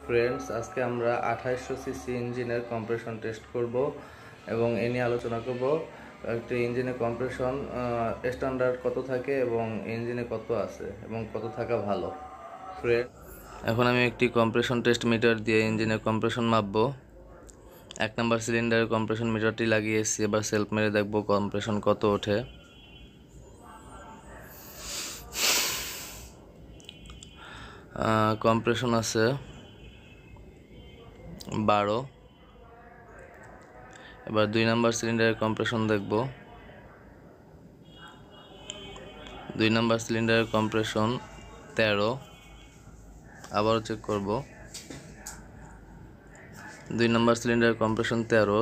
Friends, আজকে আমরা 2800 CC ইঞ্জিনের কম্প্রেশন টেস্ট করব এবং এ নিয়ে আলোচনা করব একটা ইঞ্জিনের কম্প্রেশন স্ট্যান্ডার্ড কত থাকে এবং ইঞ্জিনে কত আছে এবং কত থাকা ভালো। ফ্রেন্ড, এখন আমি একটি কম্প্রেশন টেস্ট মিটার দিয়ে ইঞ্জিনের কম্প্রেশন মাপবো। 1 নম্বর সিলিন্ডারের কম্প্রেশন মিটারটি লাগিয়েছি, এবার সেলফ মেরে দেখব কম্প্রেশন কত ওঠে। কম্প্রেশন আছে 12। এবার 2 নম্বর সিলিন্ডারের কম্প্রেশন দেখব। 2 নম্বর সিলিন্ডারের কম্প্রেশন 13। আবারও চেক করব। 2 নম্বর সিলিন্ডারের কম্প্রেশন 13।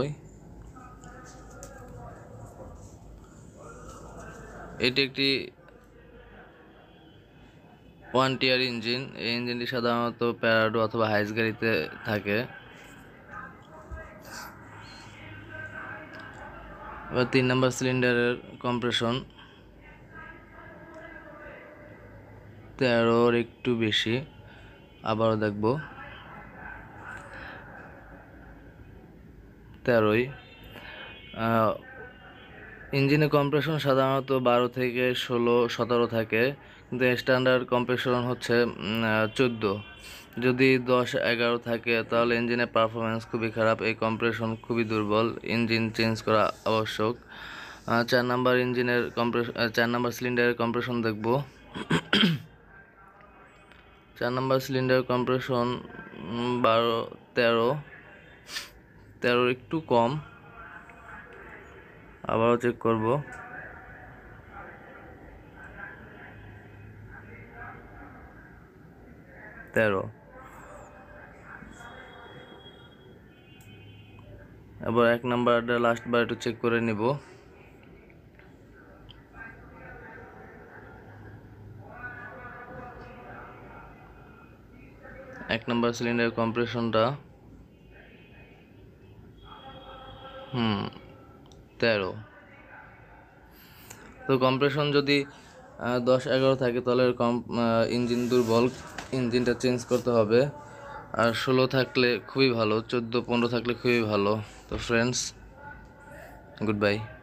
এটি একটি 1 টিয়ার ইঞ্জিন। এই ইঞ্জিনটি সাধারণত প্যারাডো অথবা হাইস গাড়িতে থাকে। এবার 3 নম্বর সিলিন্ডারের কম্প্রেশন 13-র একটু বেশি। আবারও দেখব 13ই। ইঞ্জিনের কম্প্রেশন সাধারণত 12 থেকে 16-17 থাকে, কিন্তু স্ট্যান্ডার্ড কম্প্রেশন হচ্ছে 14। যদি 10-11 থাকে তাহলে ইঞ্জিনের পারফরমেন্স খুবই খারাপ। এই কম্প্রেশন খুবই দুর্বল, ইঞ্জিন চেঞ্জ করা আবশ্যক। 4 নম্বর সিলিন্ডারের কম্প্রেশন দেখব। 4 নম্বর সিলিন্ডার কম্প্রেশন 13-র একটু কম। আবারও চেক করব। 13। এবার 1 নাম্বারটা লাস্ট বার একটু চেক করে নিব। 1 নাম্বার সিলিন্ডার কম্প্রেশনটা 13। তো কম্প্রেশন যদি 10-11 থাকে তাহলে ইঞ্জিন দুর্বল, ইঞ্জিনটা চেঞ্জ করতে হবে। আর 16 থাকলে খুবই ভালো, 14-15 থাকলে খুবই ভালো। তো ফ্রেন্ডস, গুড বাই।